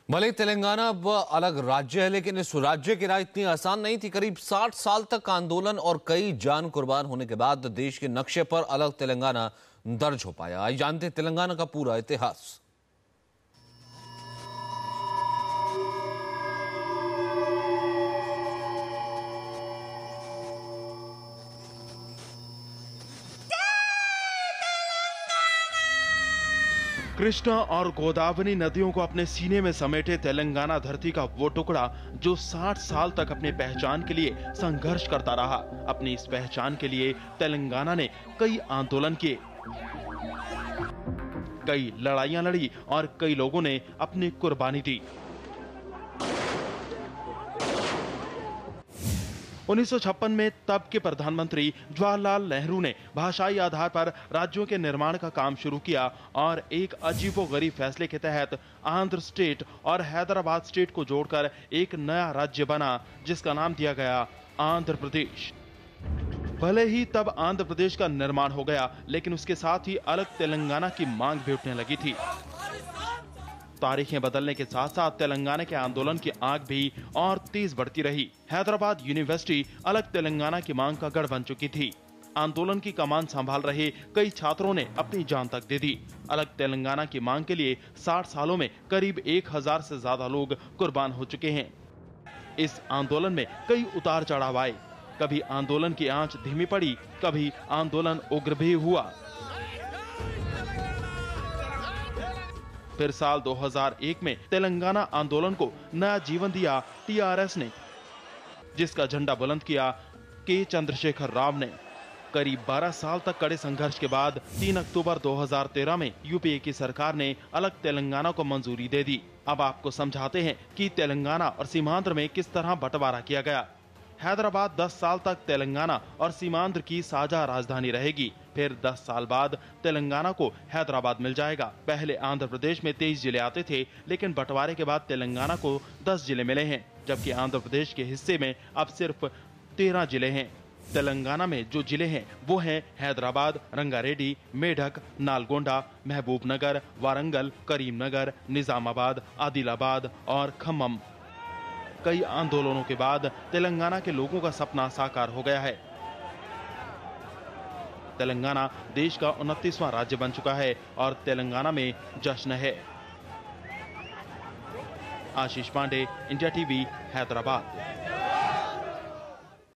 भले तेलंगाना अब अलग राज्य है, लेकिन इस राज्य की राह इतनी आसान नहीं थी। करीब 60 साल तक आंदोलन और कई जान कुर्बान होने के बाद देश के नक्शे पर अलग तेलंगाना दर्ज हो पाया। आज जानते तेलंगाना का पूरा इतिहास। कृष्णा और गोदावरी नदियों को अपने सीने में समेटे तेलंगाना धरती का वो टुकड़ा जो 60 साल तक अपनी पहचान के लिए संघर्ष करता रहा। अपनी इस पहचान के लिए तेलंगाना ने कई आंदोलन किए, कई लड़ाइयां लड़ी और कई लोगों ने अपनी कुर्बानी दी। 1956 में तब के प्रधानमंत्री जवाहरलाल नेहरू ने भाषाई आधार पर राज्यों के निर्माण का काम शुरू किया और एक अजीबोगरीब फैसले के तहत आंध्र स्टेट और हैदराबाद स्टेट को जोड़कर एक नया राज्य बना, जिसका नाम दिया गया आंध्र प्रदेश। भले ही तब आंध्र प्रदेश का निर्माण हो गया, लेकिन उसके साथ ही अलग तेलंगाना की मांग भी उठने लगी थी। तारीखें बदलने के साथ साथ तेलंगाना के आंदोलन की आग भी और तेज बढ़ती रही। हैदराबाद यूनिवर्सिटी अलग तेलंगाना की मांग का गढ़ बन चुकी थी। आंदोलन की कमान संभाल रहे कई छात्रों ने अपनी जान तक दे दी। अलग तेलंगाना की मांग के लिए 60 सालों में करीब 1000 से ज्यादा लोग कुर्बान हो चुके हैं। इस आंदोलन में कई उतार चढ़ाव आए। कभी आंदोलन की आंच धीमी पड़ी, कभी आंदोलन उग्र भी हुआ। फिर साल 2001 में तेलंगाना आंदोलन को नया जीवन दिया टीआरएस ने, जिसका झंडा बुलंद किया के चंद्रशेखर राव ने। करीब 12 साल तक कड़े संघर्ष के बाद 3 अक्टूबर 2013 में यूपीए की सरकार ने अलग तेलंगाना को मंजूरी दे दी। अब आपको समझाते हैं कि तेलंगाना और सीमांध्र में किस तरह बंटवारा किया गया। हैदराबाद 10 साल तक तेलंगाना और सीमांध्र की साझा राजधानी रहेगी। फिर 10 साल बाद तेलंगाना को हैदराबाद मिल जाएगा। पहले आंध्र प्रदेश में 23 जिले आते थे, लेकिन बंटवारे के बाद तेलंगाना को 10 जिले मिले हैं, जबकि आंध्र प्रदेश के हिस्से में अब सिर्फ 13 जिले हैं। तेलंगाना में जो जिले हैं वो हैं हैदराबाद, रंगारेड्डी, मेढक, नालगोंडा, महबूबनगर, वारंगल, करीमनगर, निजामाबाद, आदिलाबाद और खम्मम। कई आंदोलनों के बाद तेलंगाना के लोगों का सपना साकार हो गया है। तेलंगाना देश का 29वां राज्य बन चुका है और तेलंगाना में जश्न है। Ashish Pandey, India TV, Hyderabad.